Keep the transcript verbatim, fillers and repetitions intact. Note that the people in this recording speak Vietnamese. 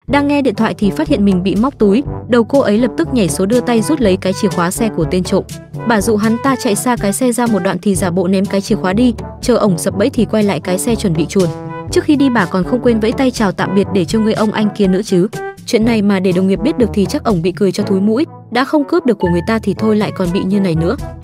Đang nghe điện thoại thì phát hiện mình bị móc túi, đầu cô ấy lập tức nhảy số đưa tay rút lấy cái chìa khóa xe của tên trộm. Bà dụ hắn ta chạy xa cái xe ra một đoạn thì giả bộ ném cái chìa khóa đi, chờ ổng sập bẫy thì quay lại cái xe chuẩn bị chuồn. Trước khi đi bà còn không quên vẫy tay chào tạm biệt để cho người ông anh kia nữa chứ. Chuyện này mà để đồng nghiệp biết được thì chắc ổng bị cười cho thúi mũi, đã không cướp được của người ta thì thôi lại còn bị như này nữa.